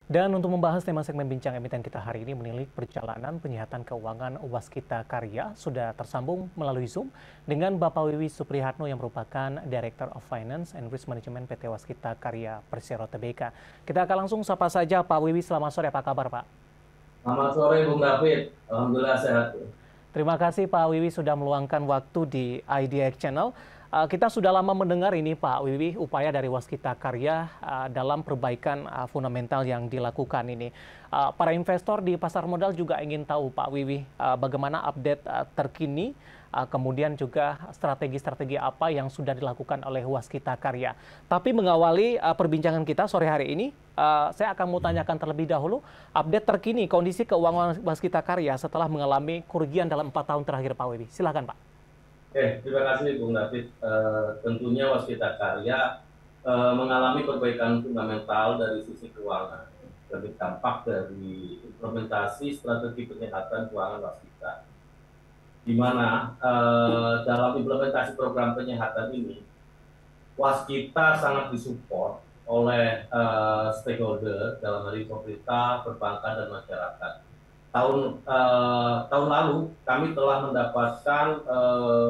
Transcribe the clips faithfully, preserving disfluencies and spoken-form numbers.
Dan untuk membahas tema segmen bincang emiten kita hari ini menilik perjalanan penyihatan keuangan Waskita Karya sudah tersambung melalui Zoom dengan Bapak Wiwi Suprihatno yang merupakan Director of Finance and Risk Management P T Waskita Karya Persero Tbk. Kita akan langsung sapa saja Pak Wiwi, selamat sore, apa kabar Pak? Selamat sore Bung David, Alhamdulillah sehat. Terima kasih Pak Wiwi sudah meluangkan waktu di I D X Channel. Uh, kita sudah lama mendengar ini Pak Wiwi, upaya dari Waskita Karya uh, dalam perbaikan uh, fundamental yang dilakukan ini. Uh, para investor di pasar modal juga ingin tahu Pak Wiwi, uh, bagaimana update uh, terkini, uh, kemudian juga strategi-strategi apa yang sudah dilakukan oleh Waskita Karya. Tapi mengawali uh, perbincangan kita sore hari ini, uh, saya akan mau tanyakan terlebih dahulu update terkini kondisi keuangan Waskita Karya setelah mengalami kerugian dalam empat tahun terakhir Pak Wiwi. Silakan Pak. Oke, terima kasih Bung David. Uh, tentunya Waskita Karya uh, mengalami perbaikan fundamental dari sisi keuangan, lebih dampak dari implementasi strategi penyehatan keuangan Waskita, di mana uh, dalam implementasi program penyehatan ini, Waskita sangat disupport oleh uh, stakeholder dalam hal ini pemerintah, perbankan, dan masyarakat. Tahun eh, tahun lalu kami telah mendapatkan eh,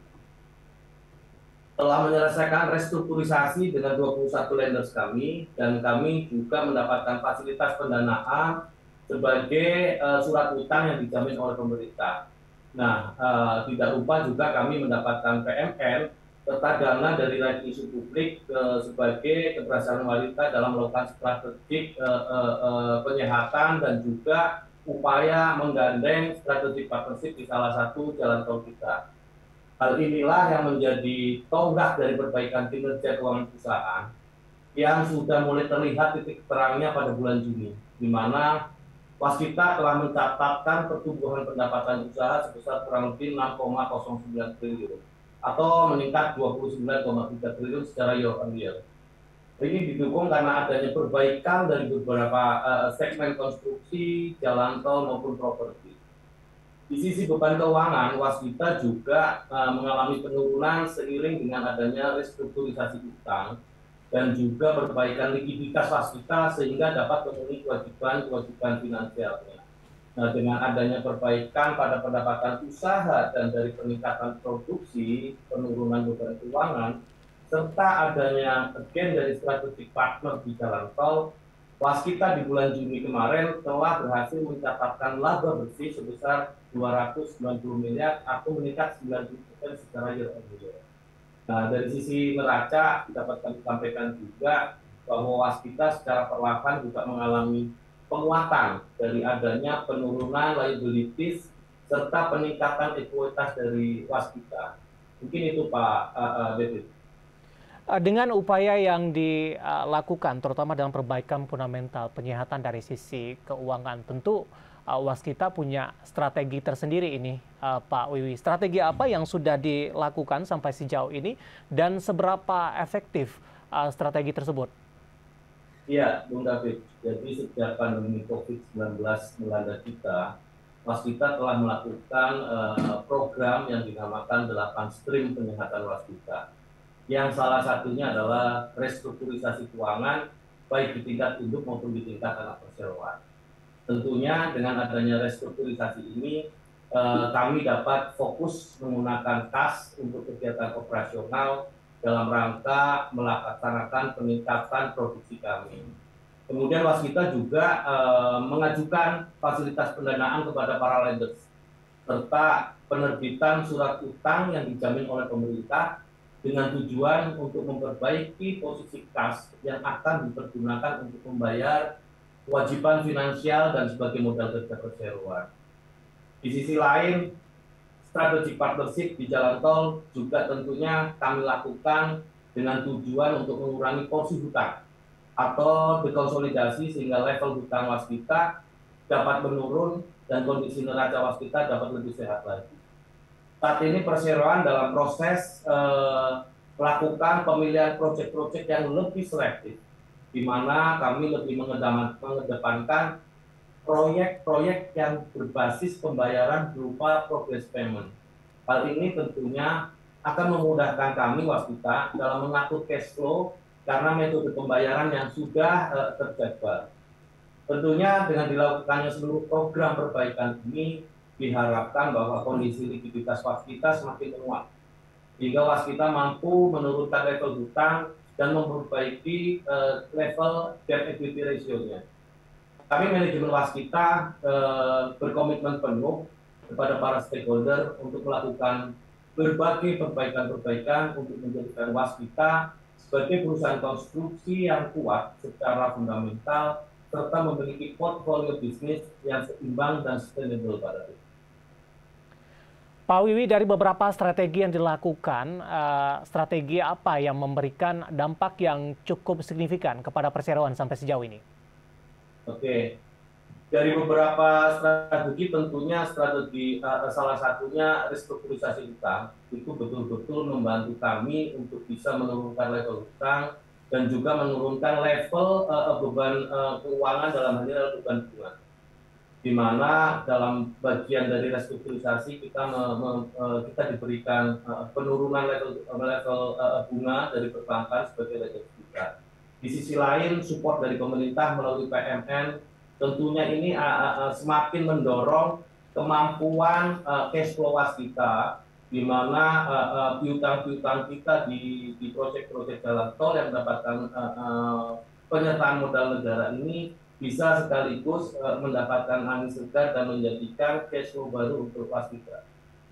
telah menyelesaikan restrukturisasi dengan dua puluh satu lenders kami, dan kami juga mendapatkan fasilitas pendanaan sebagai eh, surat utang yang dijamin oleh pemerintah. Nah, eh, tidak lupa juga kami mendapatkan P M N serta dana dari right issue publik eh, sebagai keberhasilan wanita dalam melakukan strategik eh, eh, eh, penyehatan dan juga upaya menggandeng strategi partnership di salah satu jalan tol kita. Hal inilah yang menjadi tonggak dari perbaikan kinerja keuangan perusahaan yang sudah mulai terlihat titik terangnya pada bulan Juni, di mana Waskita telah mencatatkan pertumbuhan pendapatan usaha sebesar kurang lebih enam koma nol sembilan triliun atau meningkat dua puluh sembilan koma tiga triliun secara year on year. Ini didukung karena adanya perbaikan dari beberapa uh, segmen konstruksi, jalan tol maupun properti. Di sisi beban keuangan, Waskita juga uh, mengalami penurunan seiring dengan adanya restrukturisasi utang dan juga perbaikan likuiditas Waskita sehingga dapat memenuhi kewajiban-kewajiban finansialnya. Nah, dengan adanya perbaikan pada pendapatan usaha dan dari peningkatan produksi, penurunan beban keuangan, serta adanya again dari strategic partner di jalan tol, Waskita di bulan Juni kemarin telah berhasil mencatatkan laba bersih sebesar dua ratus sembilan puluh miliar atau meningkat sembilan puluh persen secara year on year. Nah, dari sisi neraca dapat kami sampaikan juga bahwa Waskita secara perlahan juga mengalami penguatan dari adanya penurunan liabilities serta peningkatan ekuitas dari Waskita. Mungkin itu Pak uh, uh, David. Dengan upaya yang dilakukan, terutama dalam perbaikan fundamental penyehatan dari sisi keuangan, tentu uh, Waskita punya strategi tersendiri ini, uh, Pak Wiwi. Strategi apa yang sudah dilakukan sampai sejauh ini dan seberapa efektif uh, strategi tersebut? Iya, Bung David. Jadi sejak pandemi COVID sembilan belas melanda kita, Waskita telah melakukan uh, program yang dinamakan delapan stream penyehatan Waskita, yang salah satunya adalah restrukturisasi keuangan baik di tingkat induk maupun di tingkat anak perseroan. Tentunya dengan adanya restrukturisasi ini eh, kami dapat fokus menggunakan kas untuk kegiatan operasional dalam rangka melaksanakan peningkatan produksi kami. Kemudian Waskita juga eh, mengajukan fasilitas pendanaan kepada para lenders serta penerbitan surat utang yang dijamin oleh pemerintah dengan tujuan untuk memperbaiki posisi kas yang akan dipergunakan untuk membayar kewajiban finansial dan sebagai modal kerja perseroan. Di sisi lain, strategi partnership di jalan tol juga tentunya kami lakukan dengan tujuan untuk mengurangi porsi hutang atau dekonsolidasi sehingga level hutang Waskita dapat menurun dan kondisi neraca Waskita dapat lebih sehat lagi. Saat ini perseroan dalam proses eh, melakukan pemilihan proyek-proyek yang lebih selektif, di mana kami lebih mengedepankan proyek-proyek yang berbasis pembayaran berupa progress payment. Hal ini tentunya akan memudahkan kami Waskita dalam mengatur cash flow karena metode pembayaran yang sudah eh, terjadwal. Tentunya dengan dilakukannya seluruh program perbaikan ini diharapkan bahwa kondisi likuiditas waskita semakin menguat, sehingga waskita mampu menurunkan level hutang dan memperbaiki uh, level debt equity ratio-nya. Kami manajemen waskita uh, berkomitmen penuh kepada para stakeholder untuk melakukan berbagai perbaikan-perbaikan untuk menjadikan waskita sebagai perusahaan konstruksi yang kuat secara fundamental serta memiliki portfolio bisnis yang seimbang dan sustainable pada itu. Pak Wiwi, dari beberapa strategi yang dilakukan, uh, strategi apa yang memberikan dampak yang cukup signifikan kepada perseroan sampai sejauh ini? Oke, dari beberapa strategi tentunya strategi uh, salah satunya restrukturisasi utang itu betul-betul membantu kami untuk bisa menurunkan level utang dan juga menurunkan level uh, beban uh, keuangan dalam hal ini beban bunga. Di mana dalam bagian dari restrukturisasi kita me, me, uh, kita diberikan uh, penurunan level level uh, bunga dari perbankan sebagai level kita. Di sisi lain support dari pemerintah melalui P M N tentunya ini uh, uh, semakin mendorong kemampuan uh, cash flow waskita, di mana uh, uh, piutang-piutang kita di, di proyek-proyek jalan tol yang mendapatkan uh, uh, penyertaan modal negara ini bisa sekaligus uh, mendapatkan angin segar dan menjadikan cash flow baru untuk waskita.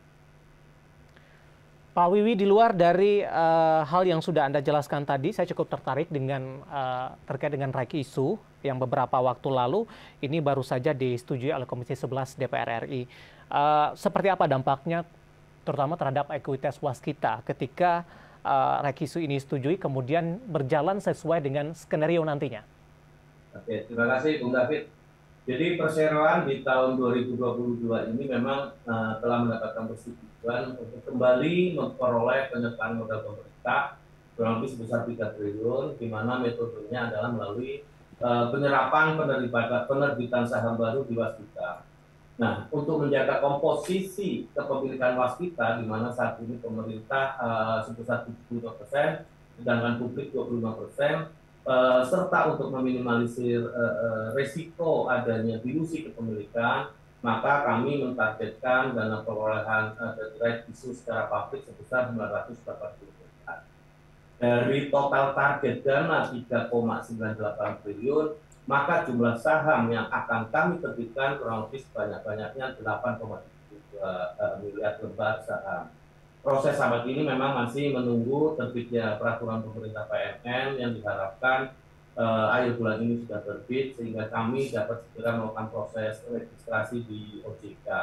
Pak Wiwi, di luar dari uh, hal yang sudah Anda jelaskan tadi, saya cukup tertarik dengan uh, terkait dengan right issue yang beberapa waktu lalu ini baru saja disetujui oleh Komisi sebelas D P R R I. Uh, seperti apa dampaknya terutama terhadap ekuitas waskita ketika uh, right issue ini disetujui kemudian berjalan sesuai dengan skenario nantinya? Oke, terima kasih Bung David. Jadi perseroan di tahun dua ribu dua puluh dua ini memang uh, telah mendapatkan persetujuan untuk kembali memperoleh penyertaan modal pemerintah kurang lebih sebesar tiga triliun, di mana metodenya adalah melalui uh, penyerapan penerbitan, penerbitan saham baru di waskita. Nah, untuk menjaga komposisi kepemilikan waskita, di mana saat ini pemerintah uh, sebesar tujuh puluh lima persen, sedangkan publik dua puluh lima persen, Uh, serta untuk meminimalisir uh, uh, resiko adanya dilusi kepemilikan, maka kami mentargetkan dana perolehan uh, dari right issue secara publik sebesar sembilan ratus delapan puluh miliar. Dari total target dana tiga koma sembilan delapan triliun, maka jumlah saham yang akan kami terbitkan kurang lebih sebanyak-banyaknya delapan koma tujuh dua miliar lembar saham. Proses sampai ini memang masih menunggu terbitnya peraturan pemerintah P M N yang diharapkan uh, akhir bulan ini sudah terbit sehingga kami dapat segera melakukan proses registrasi di O J K.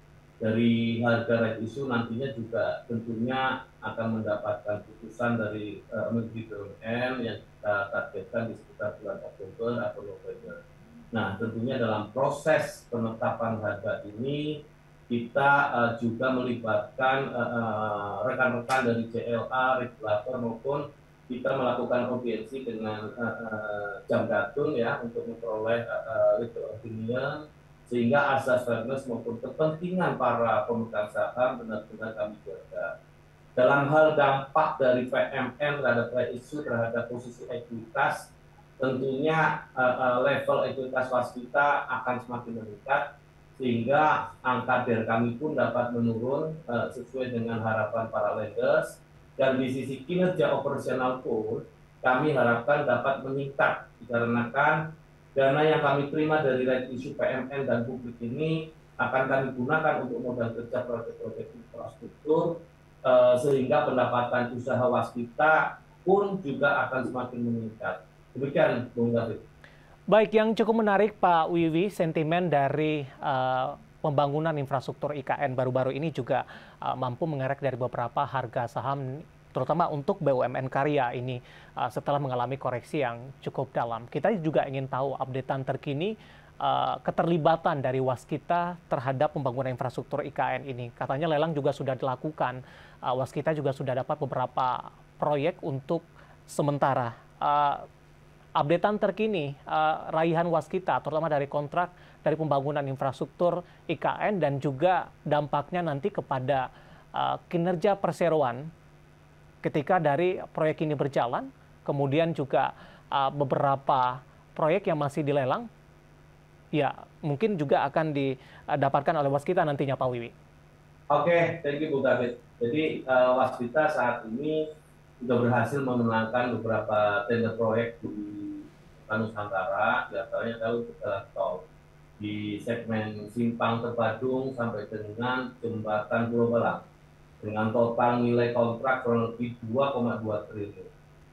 Dari harga right issue nantinya juga tentunya akan mendapatkan putusan dari uh, Menteri B U M N yang kita targetkan di sekitar bulan Oktober atau November. Nah, tentunya dalam proses penetapan harga ini kita uh, juga melibatkan rekan-rekan uh, dari J L A, regulator maupun kita melakukan audiensi dengan uh, uh, Jamdatun ya untuk memperoleh uh, legal opinion sehingga asas fairness maupun kepentingan para pemegang saham benar-benar kami jaga. Dalam hal dampak dari P M N terhadap right issue terhadap posisi ekuitas, tentunya uh, uh, level ekuitas waskita akan semakin meningkat, sehingga angka D E R kami pun dapat menurun uh, sesuai dengan harapan para lenders, dan di sisi kinerja operasional pun kami harapkan dapat meningkat dikarenakan dana yang kami terima dari right issue P M N dan publik ini akan kami gunakan untuk modal kerja proyek-proyek infrastruktur uh, sehingga pendapatan usaha waskita pun juga akan semakin meningkat. Demikian Bung David. Baik, yang cukup menarik Pak Wiwi, sentimen dari uh, pembangunan infrastruktur I K N baru-baru ini juga uh, mampu mengerek dari beberapa harga saham, terutama untuk B U M N karya ini uh, setelah mengalami koreksi yang cukup dalam. Kita juga ingin tahu updatean terkini uh, keterlibatan dari waskita terhadap pembangunan infrastruktur I K N ini. Katanya lelang juga sudah dilakukan, uh, waskita juga sudah dapat beberapa proyek untuk sementara. Uh, Updatean terkini uh, raihan waskita, terutama dari kontrak dari pembangunan infrastruktur I K N dan juga dampaknya nanti kepada uh, kinerja perseroan ketika dari proyek ini berjalan, kemudian juga uh, beberapa proyek yang masih dilelang ya mungkin juga akan didapatkan oleh Waskita nantinya, Pak Wiwi. Oke, thank you Bung David. Jadi uh, Waskita saat ini sudah berhasil memenangkan beberapa tender proyek di Nusantara, diantaranya tahu jalan tol di segmen Simpang Terpadung sampai dengan Jembatan Pulau Balang dengan total nilai kontrak kurang lebih dua koma dua triliun.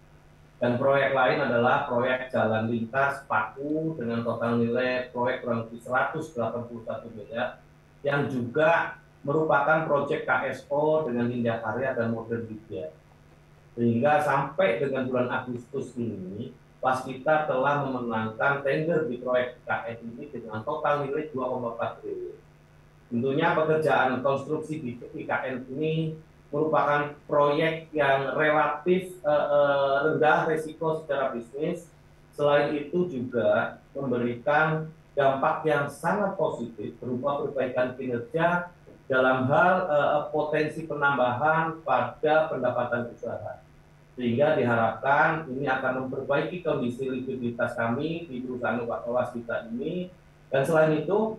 Dan proyek lain adalah proyek jalan lintas Paku dengan total nilai proyek kurang lebih seratus delapan puluh satu miliar yang juga merupakan proyek K S O dengan Nindya Karya dan Modern Widya. Sehingga sampai dengan bulan Agustus ini, Waskita telah memenangkan tender di proyek I K N ini dengan total nilai dua koma empat triliun. Tentunya pekerjaan konstruksi di I K N ini merupakan proyek yang relatif eh, eh, rendah risiko secara bisnis. Selain itu juga memberikan dampak yang sangat positif berupa perbaikan kinerja dalam hal eh, potensi penambahan pada pendapatan usaha. Sehingga diharapkan ini akan memperbaiki kondisi likuiditas kami di perusahaan Waskita ini. Dan selain itu,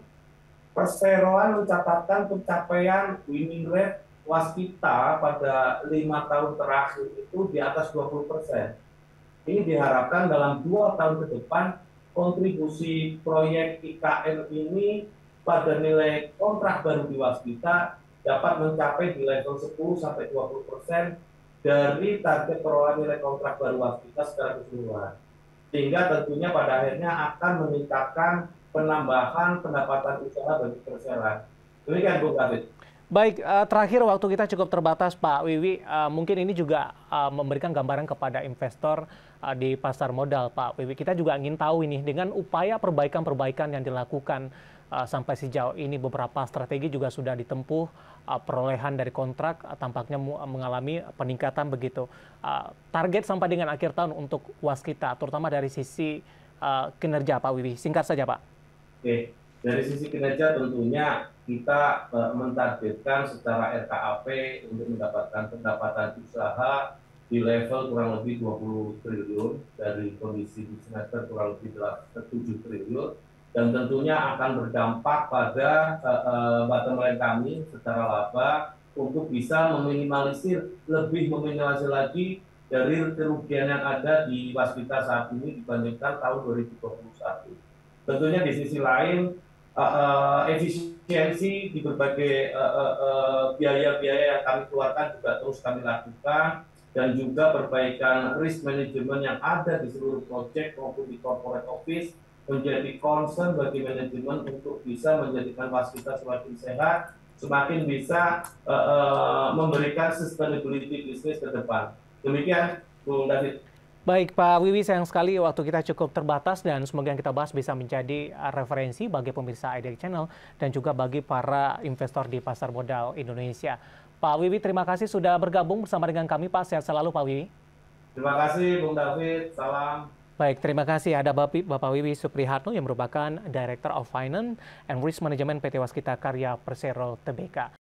perseroan mencatatkan pencapaian winning rate Waskita pada lima tahun terakhir itu di atas dua puluh persen. Ini diharapkan dalam dua tahun ke depan kontribusi proyek I K N ini pada nilai kontrak baru di Waskita dapat mencapai di level sepuluh sampai dua puluh persen dari target perolehan nilai kontrak baru Waskita secara keseluruhan. Sehingga tentunya pada akhirnya akan meningkatkan penambahan pendapatan usaha bagi perseroan. Demikian Bung David. Baik, uh, terakhir waktu kita cukup terbatas Pak Wiwi, uh, mungkin ini juga uh, memberikan gambaran kepada investor uh, di pasar modal Pak Wiwi. Kita juga ingin tahu ini dengan upaya perbaikan-perbaikan yang dilakukan uh, sampai sejauh ini, beberapa strategi juga sudah ditempuh, uh, perolehan dari kontrak uh, tampaknya mengalami peningkatan begitu. Uh, target sampai dengan akhir tahun untuk Waskita, terutama dari sisi uh, kinerja Pak Wiwi, singkat saja Pak. Oke, dari sisi kinerja tentunya kita uh, mentargetkan secara R K A P untuk mendapatkan pendapatan usaha di level kurang lebih dua puluh triliun dari kondisi di semester kurang lebih tujuh triliun, dan tentunya akan berdampak pada uh, uh, bottom line kami secara laba untuk bisa meminimalisir, lebih meminimalisir lagi dari kerugian yang ada di Waskita saat ini dibandingkan tahun dua ribu dua puluh satu. Tentunya di sisi lain Uh, uh, efisiensi di berbagai biaya-biaya uh, uh, uh, yang kami keluarkan juga terus kami lakukan, dan juga perbaikan risk management yang ada di seluruh proyek maupun di corporate office menjadi concern bagi manajemen untuk bisa menjadikan Waskita semakin sehat, semakin bisa uh, uh, memberikan sustainability bisnis ke depan. Demikian Bung David. Baik Pak Wiwi, sayang sekali waktu kita cukup terbatas, dan semoga yang kita bahas bisa menjadi referensi bagi pemirsa I D X Channel dan juga bagi para investor di pasar modal Indonesia. Pak Wiwi, terima kasih sudah bergabung bersama dengan kami Pak. Sehat selalu Pak Wiwi. Terima kasih Bung David, salam. Baik, terima kasih. Ada Bapak Wiwi Suprihatno yang merupakan Director of Finance and Risk Management P T Waskita Karya Persero Tbk.